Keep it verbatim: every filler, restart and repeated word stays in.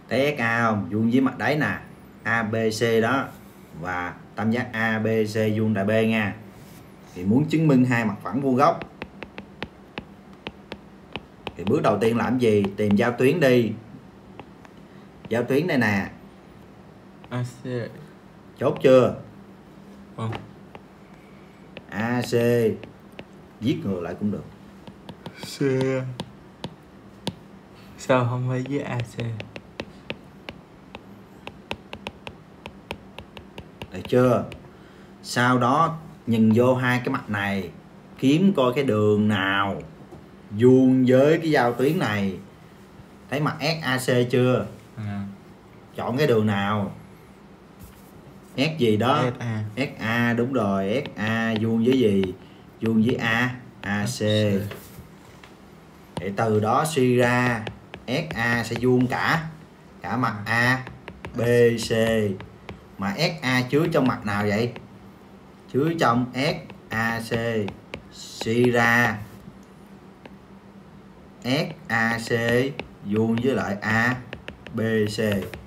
Thấy ét a không? Vuông với mặt đáy nè, a bê xê đó, và tam giác a bê xê vuông tại B nha. Thì muốn chứng minh hai mặt phẳng vuông góc thì bước đầu tiên làm gì? Tìm giao tuyến đi. Giao tuyến đây nè. a xê. Chốt chưa? Vâng. a xê viết ngược lại cũng được. C. Sao không phải với a xê? Được chưa? Sau đó nhìn vô hai cái mặt này, kiếm coi cái đường nào vuông với cái giao tuyến này. Thấy mặt ét a xê chưa? À. Chọn cái đường nào? S gì đó? ét a. ét a đúng rồi, ét a vuông với gì? Vuông với A, a xê. Để từ đó suy ra ét a sẽ vuông cả cả mặt A, B, C. Mà ét a chứa trong mặt nào vậy? Chứa trong ét a xê. Suy ra ét a xê vuông với lại A, B, C.